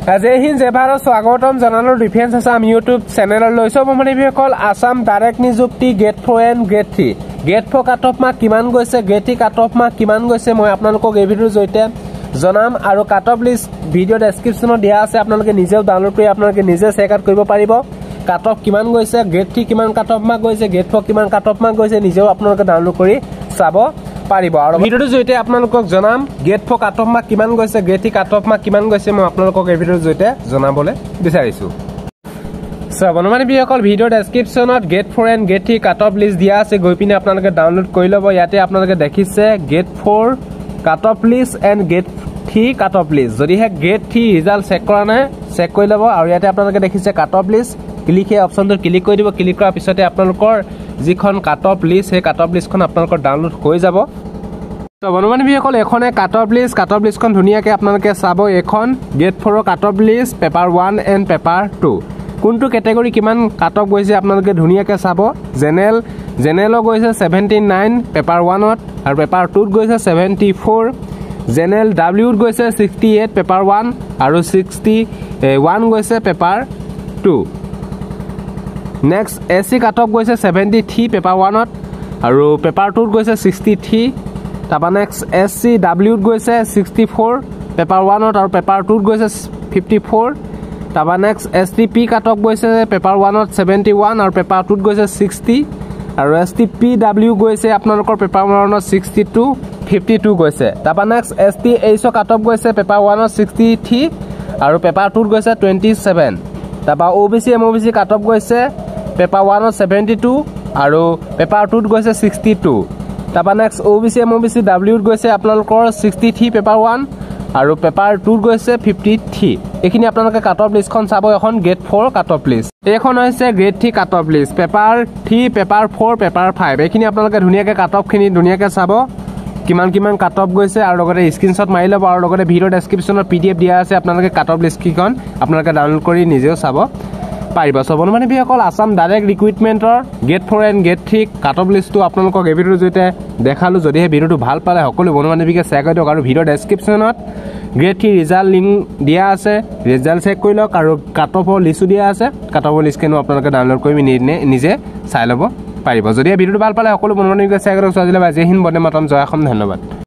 जय हिंद जय भारत स्वागतम जनालो डिफेंस आसाम यूट्यूब चैनल লৈছো বন্ধুসকল আসাম ডাইৰেক্ট নিযুক্তি grade 4 and grade 3 grade 4 cut off mark কিমান গৈছে গ্ৰেড 3 কাট অফ মাৰ্ক কিমান গৈছে মই আপোনালোকক এই ভিডিওৰ জৰিয়তে জনাম আৰু কাট অফ লিষ্ট ভিডিও ডেসক্ৰিপচনত দিয়া আছে আপোনালোকে নিজেও ডাউনলোড কৰি আপোনালোকে নিজে চেক আউট কৰিব পাৰিব কাট অফ কিমান গৈছে গ্ৰেড 3 কিমান কাট অফ মাৰ্ক গৈছে গ্ৰেড 4 কিমান কাট অফ মাৰ্ক গৈছে নিজেও আপোনালোকে ডাউনলোড কৰি চাব পাৰিব আৰু ভিডিওৰ জৰিয়তে আপোনালোকক জনাম গ্ৰেড 4 কাট অফ মাৰ্ক কিমান গৈছে গ্ৰেড 3 কাট অফ মাৰ্ক কিমান গৈছে মই আপোনালোকক এই ভিডিওৰ জৰিয়তে জনাবলৈ বিচাৰিছো সো বন্ধুମାନେ বিসকল ভিডিও ডেসক্ৰিপচনত grade 4 and grade 3 cut off list দিয়া আছে গৈ পিনে আপোনালোকে ডাউনলোড কৰি ল'ব ইয়াতে আপোনালোকে দেখিছে grade 4 cut off list and grade 3 cut off list যদি হে গ্ৰেড 3 ৰিজাল্ট চেক কৰা নাই চেক কৰি ল'ব আৰু ইয়াতে আপোনালোকে দেখিছে কাট অফ লিষ্ট ক্লিক হে অপচনটো ক্লিক কৰি দিব ক্লিক কৰাৰ পিছতে আপোনালোকৰ যিখন কাট অফ লিষ্ট হে কাট অফ লিষ্টখন আপোনালোকৰ ডাউনলোড হৈ যাব তো বন্ধুମାନେ বিসকল এখনে কাট অফ লিষ্টখন ধুনিয়াকে আপোনালোকে চাব এখন grade 4 cut off list paper 1 and paper 2 কোনটো ক্যাটাগৰী কিমান কাট অফ গৈছে আপোনালোকে ধুনিয়াকে চাব জেনেৰেল গৈছে 79 পেপাৰ 1 ত আৰু পেপাৰ 2 ত গৈছে 74 জেনেৰেল ডব্লিউ ত গৈছে 68 পেপাৰ 1 আৰু 61 গৈছে paper 2 next SC cut off গৈছে 73 পেপাৰ 1 ত আৰু পেপাৰ 2 ত গৈছে 63 তাপা নেক্সট এসি ডব্লিউ ত গৈছে 64 পেপাৰ 1 ত আৰু পেপাৰ 2 ত গৈছে 54 তাবা নেক্সট এসটিপি কাট অফ গৈছে পেপাৰ 1 ত 71 আৰু পেপাৰ 2 ত গৈছে 60 আৰু এসটিপি ডব্লিউ গৈছে আপোনালোকৰ পেপাৰ 1 ত 62 52 গৈছে তাবা next ST H cut off গৈছে পেপাৰ 1 ত 63 আৰু পেপাৰ 2 ত গৈছে 27 তাবা ওবিসি এমওবিসি কাট অফ গৈছে পেপাৰ 1 ত 72 আৰু পেপাৰ 2 ত গৈছে 62 তাবা নেক্সট ওবিসি এমওবিসি ডব্লিউ ত গৈছে আপোনালোকৰ 63 পেপাৰ 1 আৰু পেপাৰ 2 ত গৈছে 53 এখিনি আপোনালোকে কাট অফ লিষ্টখন চাব এখন গ্ৰেড 4 কাট অফ লিষ্ট এখন হৈছে grade 3 cut off list paper 3 paper 4 paper 5 এখিনি আপোনালোকে ধুনিয়াকে কাট অফ খিনি ধুনিয়াকে চাব কিমান কাট অফ গৈছে আৰু লগতে স্ক্ৰিনশ্বট মাৰি ল'ব আৰু লগতে ভিডিও ডেসক্ৰিপচনত পিডিএফ দিয়া আছে আপোনালোকে কাট অফ লিষ্ট কিখন আপোনালোকে ডাউনলোড কৰি নিজেও চাব পাৰিব সব মানে বিসকল আসাম ডাইৰেক্ট ৰিক্ৰুটমেন্টৰ grade 4 and grade 3 cut off লিষ্টটো আপোনালোকক এই ভিডিওৰ জৰিয়তে দেখালো যদি এই ভিডিওটো ভাল পালে সকলো বন্ধু-বান্ধৱীকে শ্বেয়াৰ কৰি দিয়ক আৰু ভিডিও ডেসক্ৰিপচনত গ্ৰেড 3 ৰিজাল্ট লিংক দিয়া আছে ৰিজাল্ট চেক কৰি লওক আৰু কাট অফৰ লিষ্ট দিয়া আছে কাট অফৰ লিষ্ট কেনো আপোনালোকে ডাউনলোড কৰি নিজে চাই ল'ব পাৰিব যদি এই ভিডিওটো ভাল পালে সকলো বন্ধু-বান্ধৱীকে শ্বেয়াৰ কৰি দিয়ক জয় হিন্দ বন্দে মাতৰম জয় অসম ধন্যবাদ।